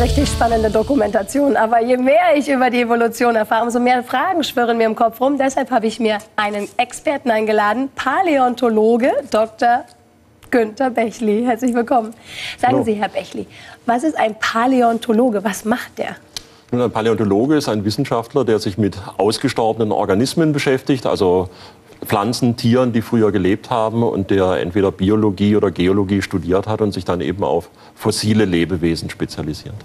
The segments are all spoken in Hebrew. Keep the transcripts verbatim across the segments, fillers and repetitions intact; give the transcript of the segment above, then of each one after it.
richtig spannende Dokumentation. Aber je mehr ich über die Evolution erfahre, umso mehr Fragen schwirren mir im Kopf rum. Deshalb habe ich mir einen Experten eingeladen, Paläontologe Doktor Günter Bechly. Herzlich willkommen. Sagen Hallo. Sie, Herr Bechly, was ist ein Paläontologe? Was macht der? Nun, ein Paläontologe ist ein Wissenschaftler, der sich mit ausgestorbenen Organismen beschäftigt, also Pflanzen, Tieren, die früher gelebt haben und der entweder Biologie oder Geologie studiert hat und sich dann eben auf fossile Lebewesen spezialisiert.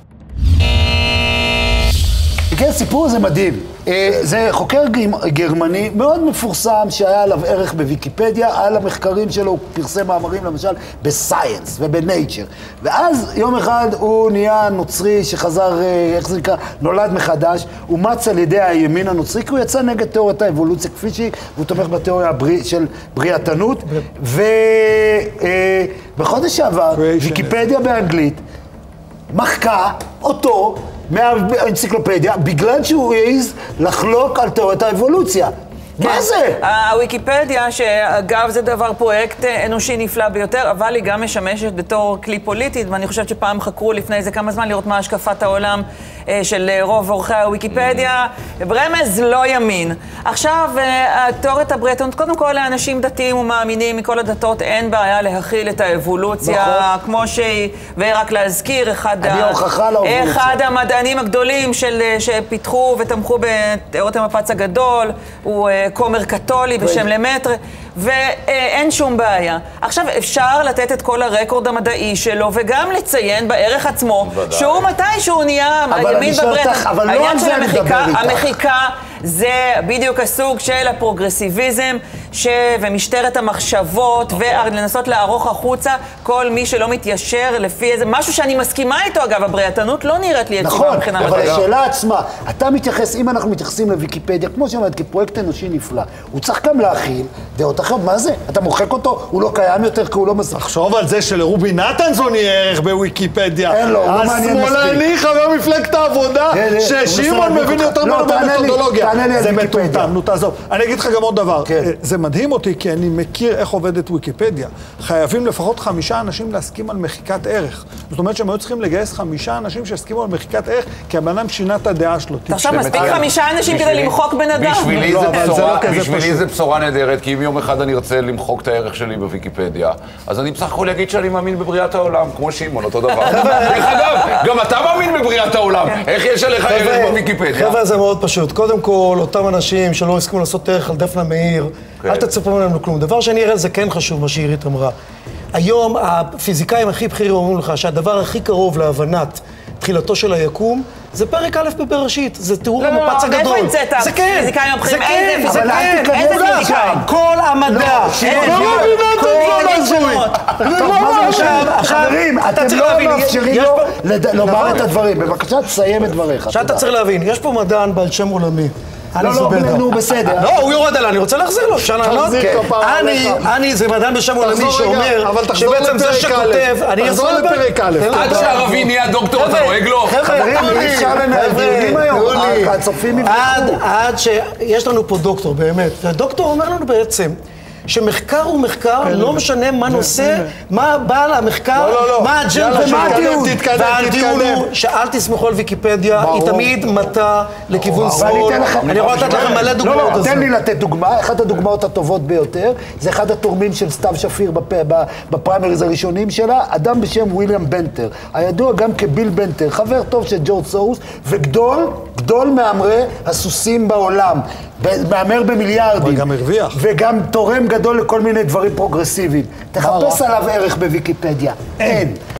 כן, סיפור הזה מדהים. זה חוקר גרמני מאוד מפורסם שהיה עליו ערך בוויקיפדיה, על המחקרים שלו הוא פרסם מאמרים למשל בסייאנס ובנייצ'ר. ואז יום אחד הוא נהיה נוצרי שחזר, איך זה נקרא, נולד מחדש, אומץ על ידי הימין הנוצרי, כי הוא יצא נגד תיאוריית האבולוציה כפי שהיא, והוא תומך בתיאוריה של בריאתנות. ובחודש שעבר, ויקיפדיה באנגלית מחקה אותו מהאנציקלופדיה, בגלל שהוא העז לחלוק על תיאוריית האבולוציה. מה זה? הוויקיפדיה, שאגב זה דבר פרויקט אנושי נפלא ביותר, אבל היא גם משמשת בתור כלי פוליטית, ואני חושבת שפעם חקרו לפני איזה כמה זמן לראות מה השקפת העולם של רוב עורכי הוויקיפדיה. ברמז לא ימין. עכשיו, תיאוריית הבריאתנות, קודם כל לאנשים דתיים ומאמינים מכל הדתות אין בעיה להכיל את האבולוציה כמו שהיא, ורק להזכיר, אחד, אחד המדענים הגדולים של, שפיתחו ותמכו בתיאוריית המפץ הגדול, הוא כומר קתולי בשם למטר, ואין שום בעיה. עכשיו אפשר לתת את כל הרקורד המדעי שלו, וגם לציין בערך עצמו, שהוא מתי שהוא נהיה הימין בברית. העניין של המחיקה, המחיקה זה בדיוק הסוג של הפרוגרסיביזם ומשטרת המחשבות, ולנסות לערוך החוצה כל מי שלא מתיישר לפי איזה משהו שאני מסכימה איתו. אגב, הבריאתנות לא נראית לי יציבה מבחינה מדעית. אבל השאלה עצמה, אתה מתייחס, אם אנחנו מתייחסים לוויקיפדיה, כמו שאומרת, כפרויקט אנושי נפלא, הוא צריך גם להכיל דעות אחרות. מה זה? אתה מוחק אותו, הוא לא קיים יותר כי הוא לא מזכיר. תחשוב על זה שלרובי נתנזון יהיה ערך בוויקיפדיה. אין לו, הוא לא מעניין מספיק. השמאלני חבר מפלגת העבודה, ששימון מבין יותר מה במתודולוגיה. זה מטומטם, נו תעזוב. אני אגיד לך גם עוד דבר. זה מדהים אותי כי אני מכיר איך עובדת ויקיפדיה. חייבים לפחות חמישה אנשים להסכים על מחיקת ערך. זאת אומרת שהם היו צריכים לגייס חמישה אנשים שהסכימו על מחיקת ערך, כי הבן אדם שינה את הדעה שלו. עכשיו מספיק חמישה אנשים כדי למחוק בן אדם. בשבילי זה בשורה נהדרת, כי אם יום אחד אני ארצה למחוק את הערך שלי בוויקיפדיה, אז אני בסך הכל אגיד שאני מאמין בבריאת העולם, כמו שימון, אותו דבר. דרך אגב, גם אתה מאמין בבריאת העולם. איך יש עליך ערך בוויקיפדיה? חבר'ה, זה מאוד פשוט. קודם כל, אותם אנשים שלא הסכימו לעשות ערך על דפנה מאיר, אל תצפו ממנו כלום. דבר שאני אראה, זה כן חשוב מה שאירית אמרה. היום הפיזיקאים הכי בכירים אומרים לך שהדבר הכי קרוב להבנת תחילתו של היקום זה פרק א' בבראשית, זה תיאור המפץ הגדול. לא, לא, איפה המצאת? זה כן, פיזיקאים הבכירים, איזה פיזיקאים? איזה פיזיקאים? כל המדע. חברים, אתם לא מאפשרים לו לומר את הדברים. בבקשה, תסיים את דבריך. עכשיו אתה צריך להבין, יש פה מדען בעל שם עולמי. לא, לא, נו, בסדר. לא, הוא יורד עליי, אני רוצה להחזיר לו, אפשר לענות? אני, זה מדען בשם עולמי שאומר שבעצם זה שכותב, אני תחזור לפרק א'. עד שערבי נהיה דוקטור, אתה נוהג לו? חברים, אי אפשר לנהל דיונים היום, הצופים יבחרו. עד שיש לנו פה דוקטור, באמת, והדוקטור אומר לנו בעצם שמחקר הוא מחקר, לא משנה מה נושא, מה בעל המחקר, מה האג'נדה ומה הדיון. והדיון הוא שאל תסמכו על ויקיפדיה, היא תמיד מטה לכיוון שמאל. אני רואה לתת לכם מלא דוגמאות. לא, לא, תן לי לתת דוגמה. אחת הדוגמאות הטובות ביותר, זה אחד התורמים של סתיו שפיר בפריימריז הראשונים שלה, אדם בשם וויליאם בנטר, הידוע גם כביל בנטר, חבר טוב של ג'ורג' סורוס, וגדול, גדול מאמרי הסוסים בעולם. מאמר במיליארדים. וגם הרוויח. וגם תורם גדול לכל מיני דברים פרוגרסיביים. תחפש עליו ערך בוויקיפדיה. אין.